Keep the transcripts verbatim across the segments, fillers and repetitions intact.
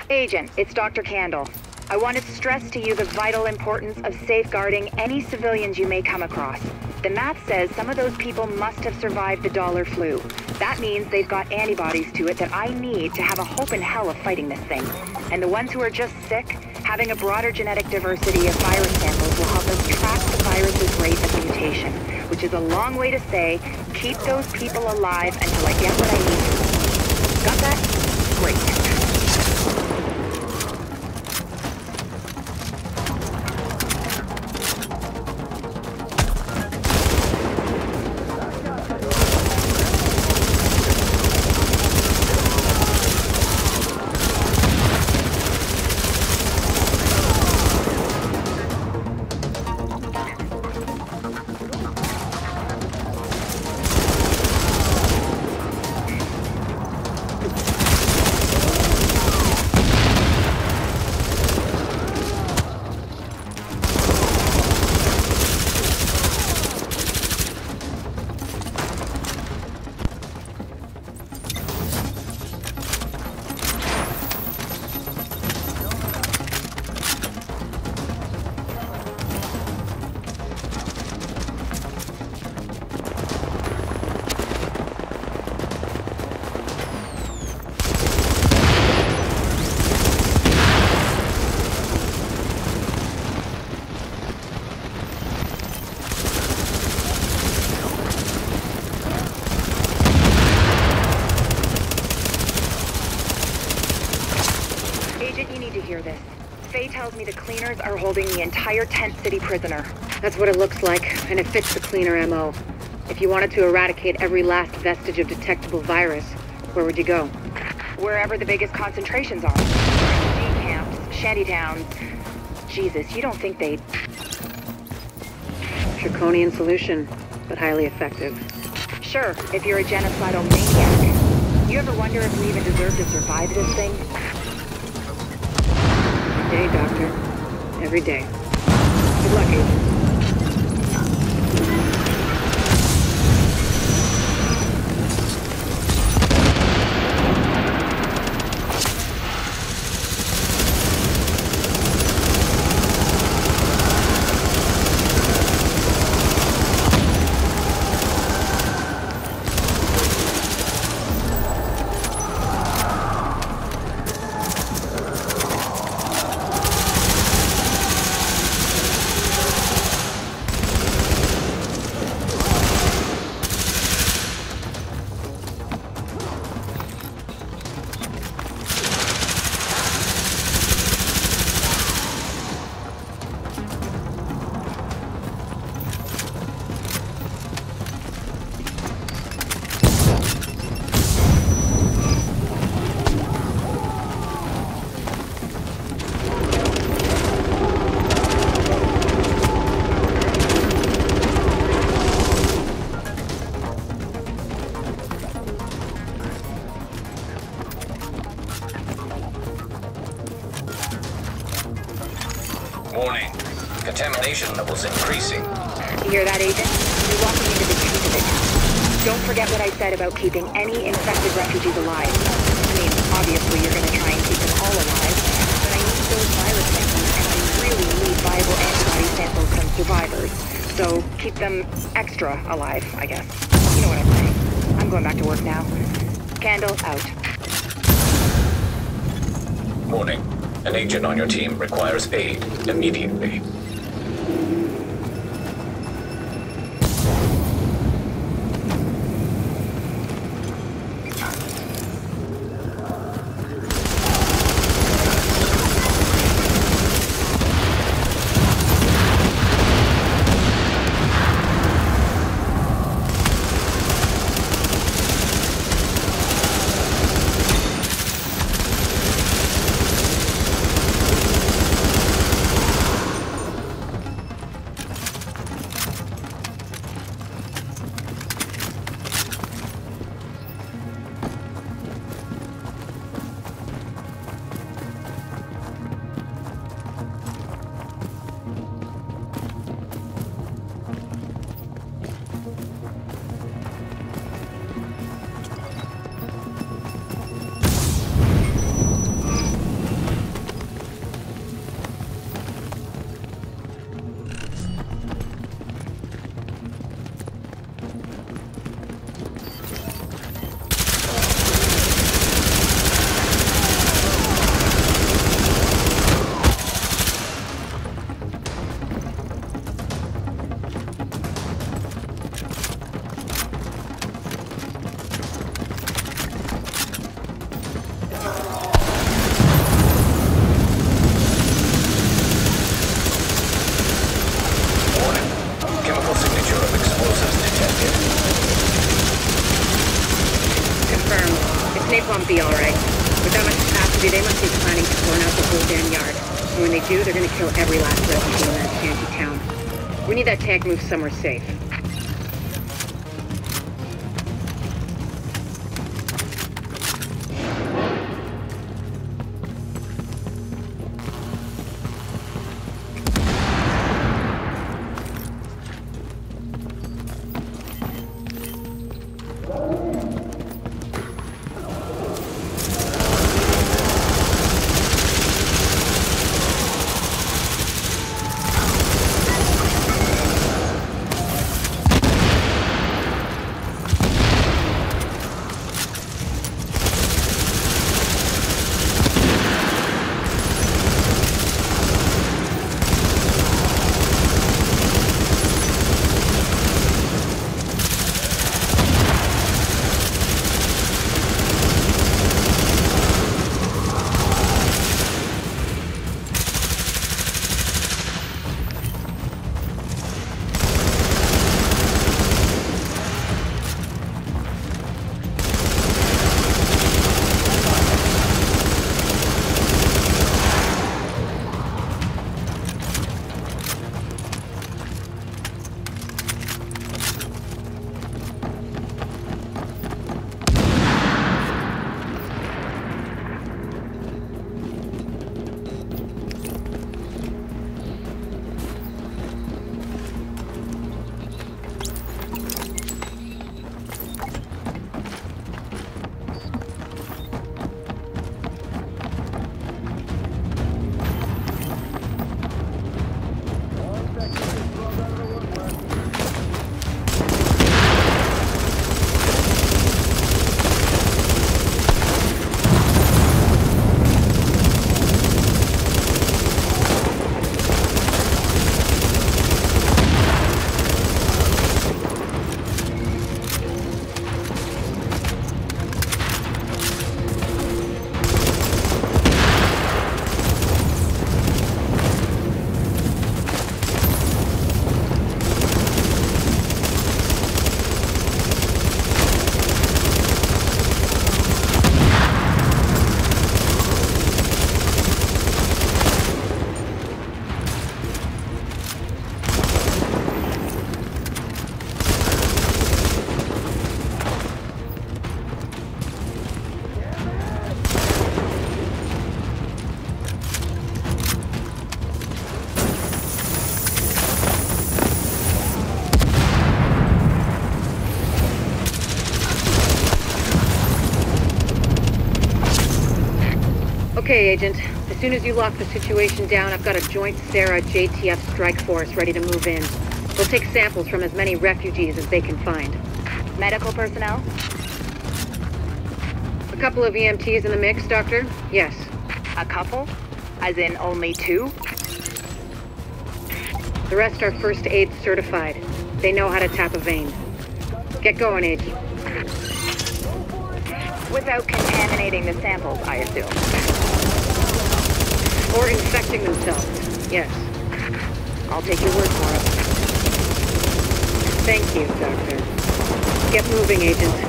Agent, it's Doctor Kandel. I want to stress to you the vital importance of safeguarding any civilians you may come across. The math says some of those people must have survived the dollar flu. That means they've got antibodies to it that I need to have a hope in hell of fighting this thing. And the ones who are just sick, having a broader genetic diversity of virus samples will help us track the virus's rate of mutation, which is a long way to say, keep those people alive until I get what I need. Got that? Great. Tells me the cleaners are holding the entire Tent City prisoner. That's what it looks like, and it fits the cleaner M O. If you wanted to eradicate every last vestige of detectable virus, where would you go? Wherever the biggest concentrations are. Refugee camps, shantytowns. Jesus, you don't think they'd... Draconian solution, but highly effective. Sure, if you're a genocidal maniac. You ever wonder if we even deserve to survive this thing? Every day, Doctor. Every day. Good luck, Agent. Warning. Contamination levels increasing. You hear that, Agent? You're walking into the truth of it. Don't forget what I said about keeping any infected refugees alive. I mean, obviously you're going to try and keep them all alive, but I need those virus samples, and I really need viable antibody samples from survivors. So keep them extra alive, I guess. You know what I'm saying. I'm going back to work now. Kandel out. Warning. An agent on your team requires aid immediately. likely planning to burn out the whole damn yard. And when they do, they're gonna kill every last refugee in that shanty town. We need that tank moved somewhere safe. Okay, Agent. As soon as you lock the situation down, I've got a joint Sarah J T F strike force ready to move in. We'll take samples from as many refugees as they can find. Medical personnel? A couple of E M Ts in the mix, Doctor? Yes. A couple? As in only two? The rest are first aid certified. They know how to tap a vein. Get going, Agent. Without contaminating the samples, I assume. Or infecting themselves, yes. I'll take your word for it. Thank you, Doctor. Get moving, Agent.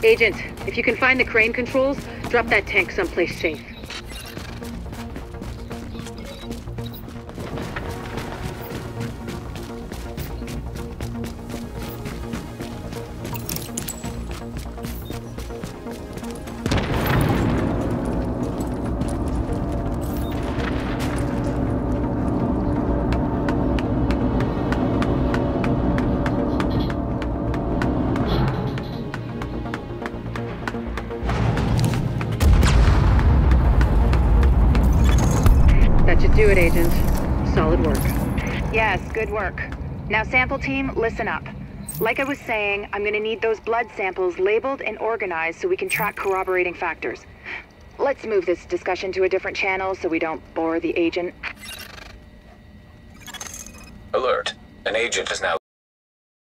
Agent, if you can find the crane controls, drop that tank someplace safe. That should do it, Agent. Solid work. Yes, good work. Now, sample team, listen up. Like I was saying, I'm gonna need those blood samples labeled and organized so we can track corroborating factors. Let's move this discussion to a different channel so we don't bore the agent. Alert. An agent is now